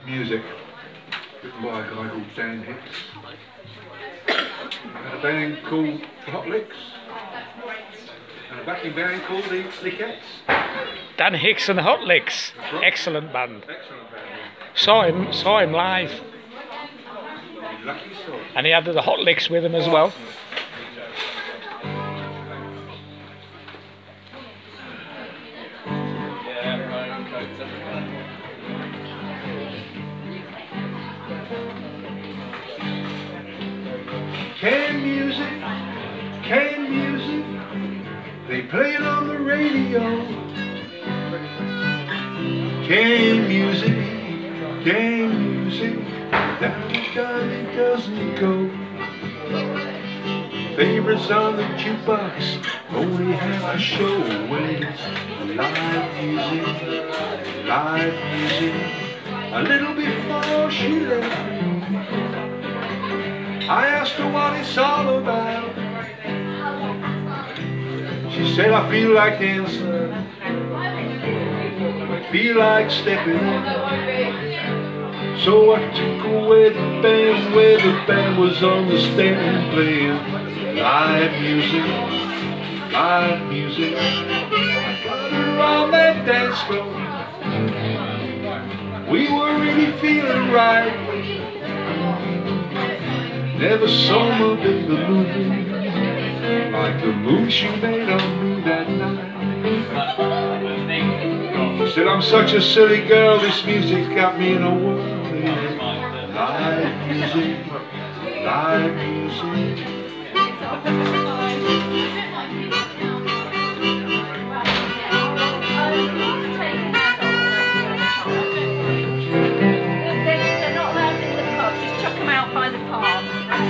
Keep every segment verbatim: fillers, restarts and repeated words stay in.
music written by a guy called Dan Hicks. And a band called the Hot Licks. And a backing band called the Lickettes. Dan Hicks and the Hot Licks. Right. Excellent band. Excellent band. Saw him, saw him live. Lucky story. And he had the Hot Licks with him as well. Can music, can music, they play it on the radio. Can music, can music, down the time it doesn't go. Favorites on the jukebox only have a show when it's live music, live music. A little before she left me, I asked her what it's all about. She said, I feel like dancing, I feel like stepping up. So I took away the band where the band was on the stand playing live music, live music. I got her on that dance floor. We were really feeling right. Never saw my baby moving like the move she made on me that night. She said, I'm such a silly girl, this music's got me in a whirl. Live music, live music. They're not allowed in the pub, just chuck them out by the park.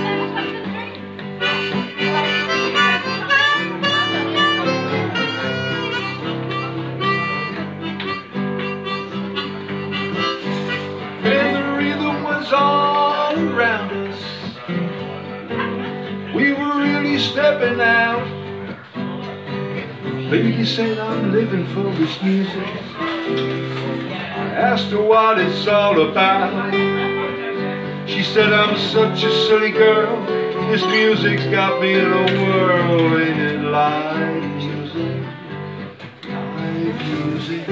And the rhythm was all around us. We were really stepping out. Lady said, I'm living for this music. I asked her what it's all about. She said, I'm such a silly girl, this music's got me in a whirl. Ain't it live music, live music.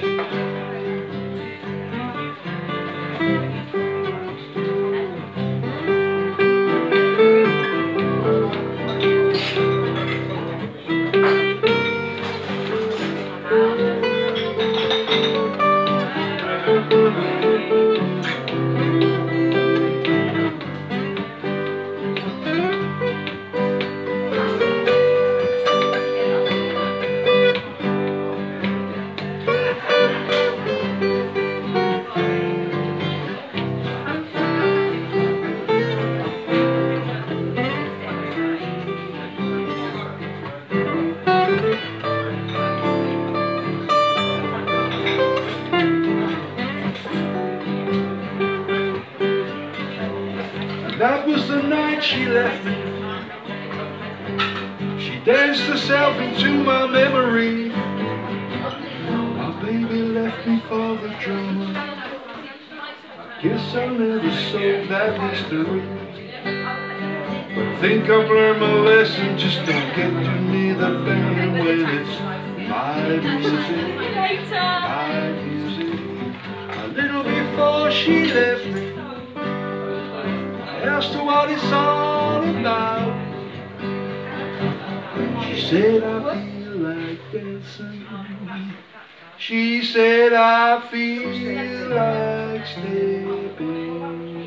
That was the night she left me. She danced herself into my memory. My baby left me for the drama. I guess I'll never solve that mystery. But I think I've learned my lesson. Just don't get to me the band when it's live music, live music. A little before she left me, I asked her what it's all about. She said, I feel like dancing. She said, I feel like stepping.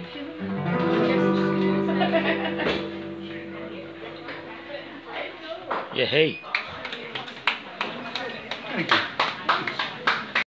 Yeah, hey. Thank you.